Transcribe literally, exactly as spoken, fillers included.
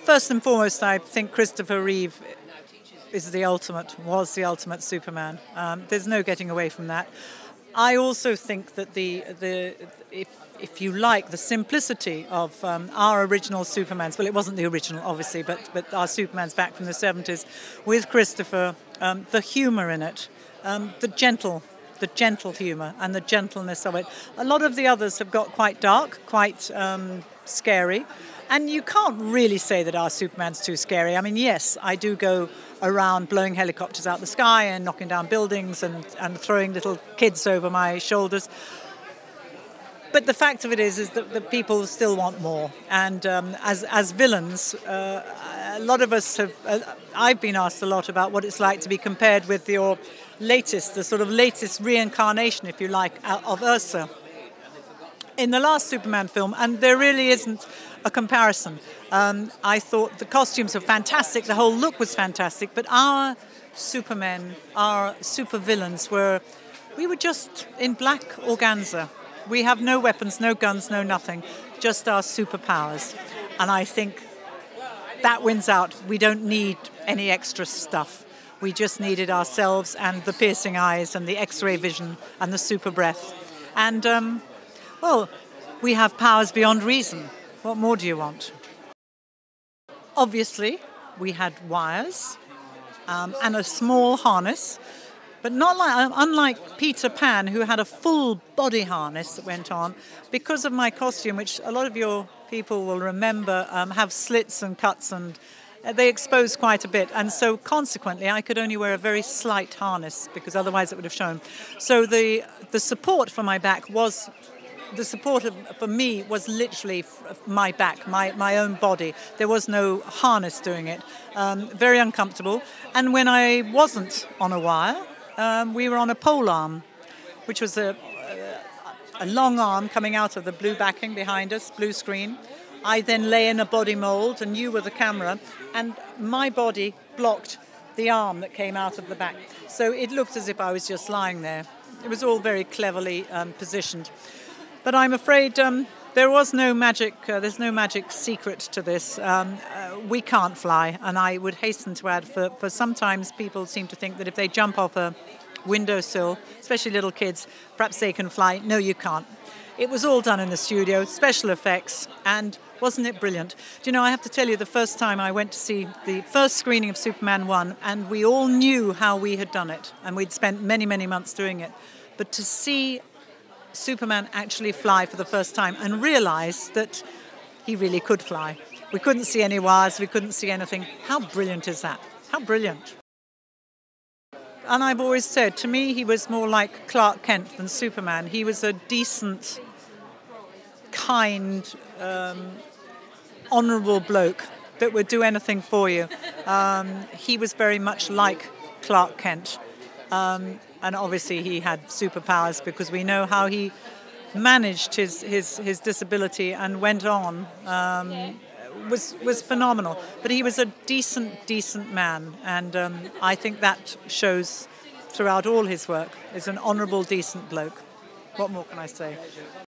first and foremost, I think Christopher Reeve is the ultimate, was the ultimate Superman. Um, there's no getting away from that. I also think that the the if if you like the simplicity of um, our original Supermans. Well, it wasn't the original, obviously, but but our Supermans back from the seventies with Christopher, um, the humour in it, um, the gentle. the gentle humour and the gentleness of it. A lot of the others have got quite dark, quite um, scary, and you can't really say that our Superman's too scary. I mean, yes, I do go around blowing helicopters out the sky and knocking down buildings and, and throwing little kids over my shoulders. But the fact of it is, is that the people still want more. And um, as as villains, uh, a lot of us have. Uh, I've been asked a lot about what it's like to be compared with your latest, the sort of latest reincarnation, if you like, of Ursa in the last Superman film, and there really isn't a comparison. Um, I thought the costumes were fantastic, the whole look was fantastic, but our Supermen, our supervillains were, we were just in black organza. We have no weapons, no guns, no nothing, just our superpowers. And I think that wins out. We don't need any extra stuff. We just needed ourselves and the piercing eyes and the X-ray vision and the super breath. And, um, well, we have powers beyond reason. What more do you want? Obviously, we had wires um, and a small harness, but not like, unlike Peter Pan, who had a full body harness that went on. Because of my costume, which a lot of your people will remember, um, have slits and cuts, and they exposed quite a bit. And so consequently, I could only wear a very slight harness because otherwise it would have shown. So the the support for my back was, the support of, for me was literally my back, my, my own body. There was no harness doing it. Um, very uncomfortable. And when I wasn't on a wire, um, we were on a pole arm, which was a, a long arm coming out of the blue backing behind us, blue screen. I then lay in a body mould, and you were the camera, and my body blocked the arm that came out of the back. So it looked as if I was just lying there. It was all very cleverly um, positioned. But I'm afraid um, there was no magic, uh, there's no magic secret to this. Um, uh, we can't fly, and I would hasten to add, for, for sometimes people seem to think that if they jump off a windowsill, especially little kids, perhaps they can fly. No, you can't. It was all done in the studio, special effects, and wasn't it brilliant? Do you know, I have to tell you, the first time I went to see the first screening of Superman one, and we all knew how we had done it, and we'd spent many, many months doing it. But to see Superman actually fly for the first time and realise that he really could fly. We couldn't see any wires, we couldn't see anything. How brilliant is that? How brilliant. And I've always said, to me, he was more like Clark Kent than Superman. He was a decent, kind, um, honourable bloke that would do anything for you. Um, he was very much like Clark Kent. Um, and obviously he had superpowers, because we know how he managed his, his, his disability and went on. Um, was was phenomenal. But he was a decent, decent man, and um, I think that shows throughout all his work. He's an honourable, decent bloke. What more can I say?